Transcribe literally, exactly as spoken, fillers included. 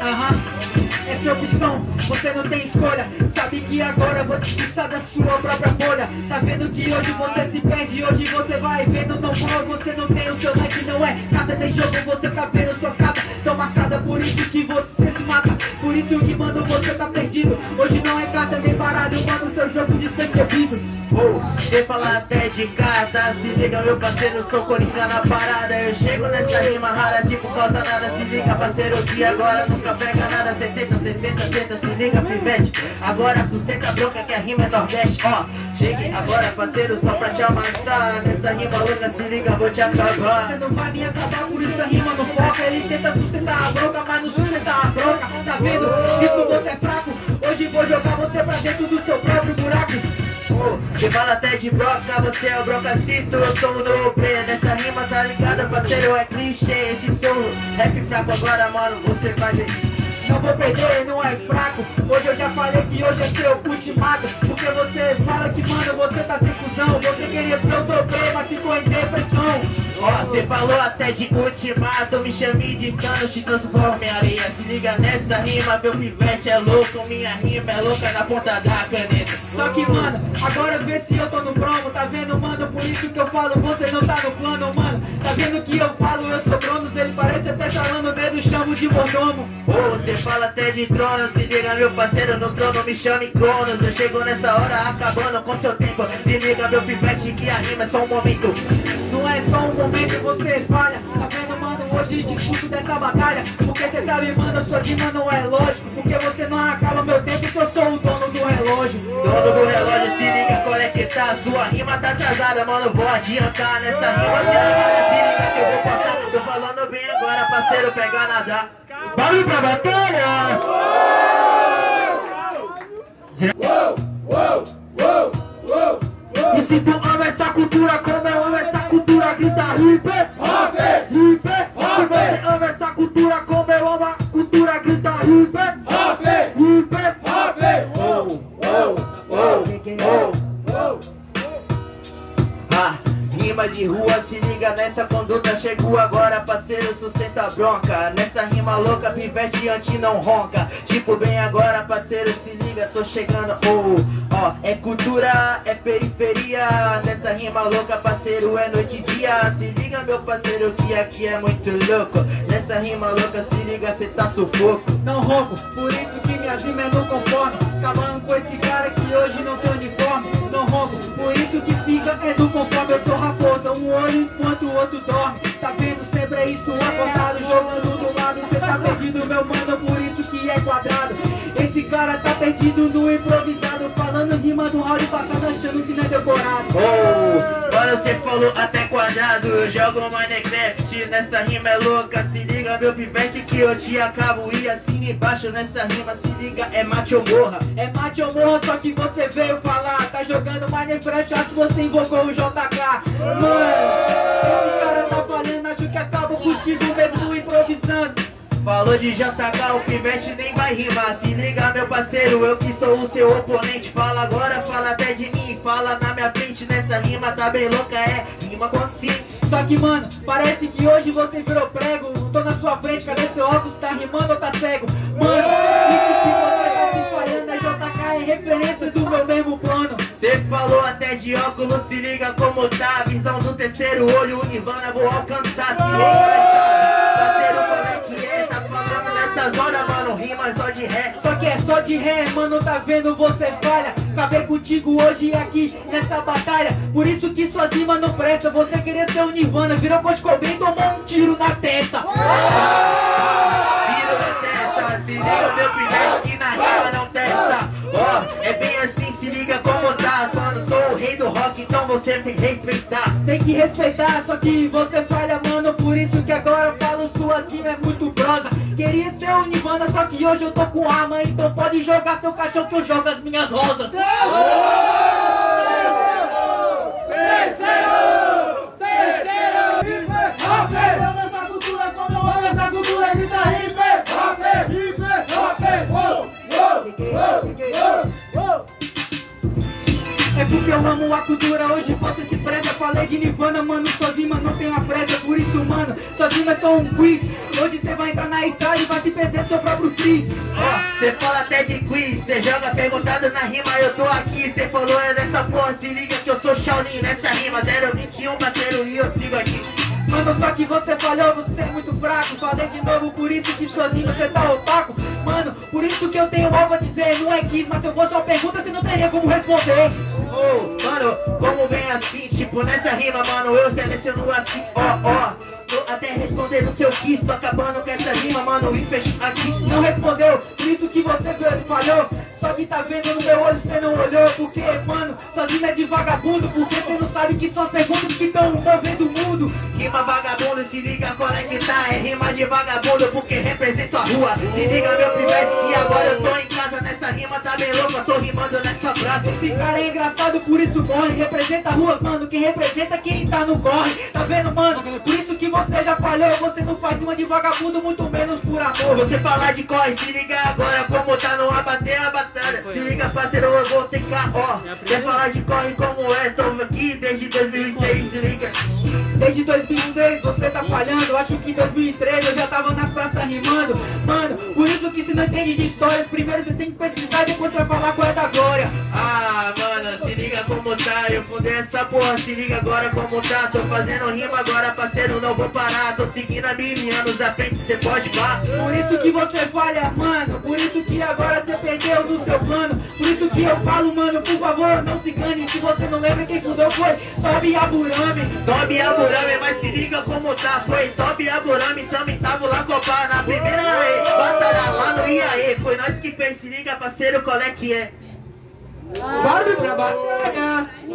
Aham, essa é a opção, você não tem escolha. Sabe que agora eu vou te expulsar da sua própria bolha. Tá vendo que hoje você se perde, hoje você vai vendo não for. Você não tem o seu like, não é carta de jogo. Você tá vendo suas cartas tão marcadas, por isso que você se mata. Por isso que, mano, você tá perdido. Hoje não é carta nem baralho, mano, seu jogo despercebido. Oh, você fala até de carta, se liga meu parceiro, sou coringa na parada. Eu chego nessa rima rara, tipo causa nada. Se liga parceiro que agora nunca pega nada. setenta, setenta, tenta, se liga pivete. Agora sustenta a bronca que a rima é nordeste. Ó, oh, chegue agora parceiro só pra te amassar. Nessa rima louca se liga, vou te acabar. Você não vai me acabar, por isso a rima não foca. Ele tenta sustentar a bronca, mas não sustenta a bronca. Tá vendo? Isso você é fraco. Hoje vou jogar você pra dentro do seu próprio buraco. Oh, você fala até de broca, você é o brocacito, eu sou o novo player. Nessa rima tá ligada, parceiro, é clichê. Esse solo, rap fraco agora, mano, você vai ver. Não vou perder, não é fraco. Hoje eu já falei que hoje é seu ultimato. Porque você fala que, mano, você tá sem fusão. Você queria ser o top, mas ficou em depressão. Ó, oh, você falou até de ultimato, me chame de cano, te transforma em areia. Se liga nessa rima, meu pivete é louco, minha rima é louca na ponta da caneta. Só que, mano, agora vê se eu tô no promo, tá vendo, mano? Por isso que eu falo, você não tá no plano, mano. Tá vendo que eu falo, eu sou Cronos, ele parece até salando o dedo, chamo de mordomo. Ô, oh, você fala até de trono, se liga meu parceiro, no trono me chame Cronos. Eu chego nessa hora acabando com seu tempo. Se liga meu pivete que a rima é só um momento. Não é só um momento, você falha. Tá vendo, mano, hoje disputo dessa batalha. Porque cê sabe, mano, sua rima não é lógico. Porque você não acaba meu tempo, que eu sou o dono do relógio. Dono do relógio, se liga qual é que tá. Sua rima tá atrasada, mano, vou adiantar nessa rima de agora. Se liga que eu vou passar, tô falando bem agora, parceiro, pegar nadar. Barulho pra batalha! Uou, uou, uou, uou. E se tu ama essa cultura como eu amo essa cultura, grita hip hop, hip hop. Se você ama essa cultura como eu amo a cultura, grita hip hop, hip hop. Uou, uou, uou, uou, uou. Ah, rima de rua, se liga nessa conduta. Chegou agora, parceiro, sustenta a bronca. Nessa rima louca, pivete anti não ronca. Tipo, bem agora, parceiro, se liga, tô chegando. Oh, ó, oh, é cultura, é periferia. Nessa rima louca, parceiro, é noite e dia. Se liga, meu parceiro, que aqui é muito louco. Nessa rima louca, se liga, cê tá sufoco. Não roubo, por isso que minha rima é no conforme. Acabando com esse cara que hoje não tem uniforme. Não roubo, por isso que fica é do conforme. Eu sou raposa, um olho enquanto o outro dorme. Tá vendo sempre é isso, acordado, jogando do lado. Cê tá perdido, meu mano, por isso que é quadrado. Esse cara tá perdido no improvisado, falando rima do round passado, achando que não é decorado. Oh, olha, você falou até quadrado. Eu jogo Minecraft, nessa rima é louca. Se liga, meu pivete, que eu te acabo. E assim embaixo nessa rima, se liga, é mate ou morra. É mate ou morra, só que você veio falar. Tá jogando Minecraft, acho que você invocou o J K. Mano, esse cara tá falando, acho que acabo contigo mesmo improvisando. Falou de J K, o pivete nem vai rimar. Se liga, meu parceiro, eu que sou o seu oponente. Fala agora, fala até de mim, fala na minha frente. Nessa rima tá bem louca, é rima consciente. Só que, mano, parece que hoje você virou prego. Tô na sua frente, cadê seu óculos? Tá rimando ou tá cego? Mano, isso que você tá se falhando é J K, é referência do meu mesmo plano. Cê falou até de óculos, se liga como tá. Visão do terceiro olho, o Nirvana vou alcançar. Se liga, parceiro, como é que é? Tá falando nessas horas, mano, rima só de ré. Só que é só de ré, mano, tá vendo, você falha. Acabei contigo hoje aqui nessa batalha. Por isso que suas rimas não prestam. Você queria ser o Nirvana, virou Kurt Cobain e tomou um tiro na testa. Tiro na testa, se liga meu pivete que na rima não testa. Ó, oh, é bem assim, se liga como tá. Mano, sou o rei do rock, então você tem que respeitar. Tem que respeitar, só que você falha, mano. Por isso que agora eu falo, sua rima é muito prosa. Queria ser o Nirvana, só que hoje eu tô com arma. Então pode jogar seu cachorro que eu jogo as minhas rosas. Terceiro! Terceiro! Hip hop! Eu amo essa cultura como eu amo essa cultura. Grita hip hop! Hip hop! Uou! Uou! Uou! É porque eu amo a cultura, hoje você se preza. Falei é de Nirvana, mano, suas rimas não tem uma pressa. Por isso, mano, suas rimas é só um quiz. Hoje cê vai entrar na estrada e vai se perder no seu próprio freeze. Ó, cê fala até de quiz, cê joga perguntado na rima, eu tô aqui. Cê falou é dessa porra, se liga que eu sou Shaolin nessa rima. Zero vinte e um, parceiro, e eu sigo aqui. Mano, só que você falhou, você é muito fraco. Falei de novo, por isso que suas rimas cê tá otaku. Mano, por isso que eu tenho algo a dizer. Não é quiz, mas se eu fosse uma pergunta, você não teria como responder. Oh, mano, como vem assim, tipo, nessa rima, mano, eu seleciono assim, ó, ó. Tô até responder no seu quiz, tô acabando com essa rima, mano, e fecho aqui. Não respondeu, por isso que você falhou. Só que tá vendo no meu olho, cê não olhou. Porque, mano, suas rimas é de vagabundo. Porque cê não sabe que são as perguntas que tão movendo o mundo. Rima vagabundo, se liga qual é que tá. É rima de vagabundo porque represento a rua. Se liga meu pivete que agora eu tô em casa. Nessa rima tá bem louca, tô rimando nessa praça. Esse cara é engraçado, por isso morre. Representa a rua, mano, quem representa quem tá no corre. Tá vendo, mano, por isso que você já falhou. Você não faz rima de vagabundo, muito menos por amor. Você falar de corre, se liga agora como tá no abater a batalha. Se liga parceiro, eu vou ter K O. Quer falar de corre como é, tô aqui desde dois mil e seis, se liga. Desde dois mil e seis você tá falhando. Acho que em dois mil e treze eu já tava nas praças rimando. Mano, por isso que se não entende de histórias, primeiro você tem que pesquisar e depois vai falar qual é da glória. Ah, mano, se liga como tá. Eu fundei essa porra, se liga agora como tá. Tô fazendo rima agora, parceiro, não vou parar. Tô seguindo a mil anos à frente, cê pode pá. Por isso que você falha, mano. Por isso que agora você perdeu do seu plano. Por isso que eu falo, mano, por favor, não se engane. Se você não lembra, quem fundou foi Tobi Aburame. Tobi Aburame, mas se liga como tá. Foi Tobi Aburame, também tava lá copar na primeira e, batalha lá no I A E. Foi nós que fez, se liga parceiro, qual é que é? Bora pra batalha.